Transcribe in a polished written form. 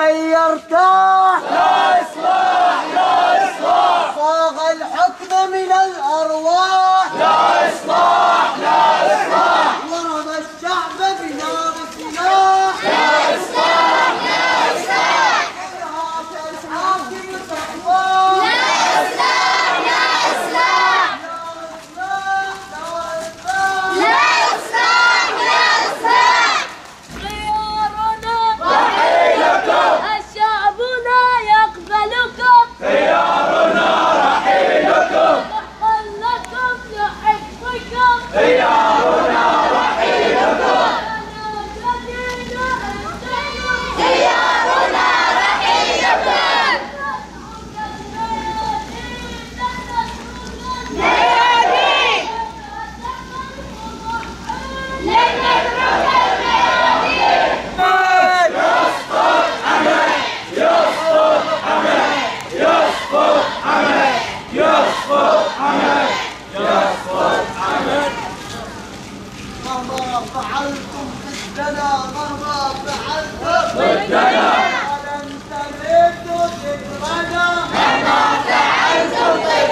الحي يرتاح، يا إصلاح يا إصلاح، صاغ الحكم من الأرواح، يا إصلاح يا إصلاح، ضرب الشعب بنار السلاح، يا إصلاح يا إصلاح، إرهاق الحاكم صحواه، يا إصلاح يا إصلاح، لا إصلاح لا إصلاح يا إصلاح. خيارنا رحيلكم، الشعب لا يقبلكم، خيارنا رحيلكم، حقا لكم لحفظكم، خيارنا رحيلكم، خيارنا رحيلكم. ميادين لن نترك الميادين. يسقط حمد، يسقط حمد، يسقط حمد، يسقط حمد، يسقط حمد. مهما فعلتم ضدنا، مهما فعلتم ضدنا، ولن تمدوا ذكرنا، مهما فعلتم ضدنا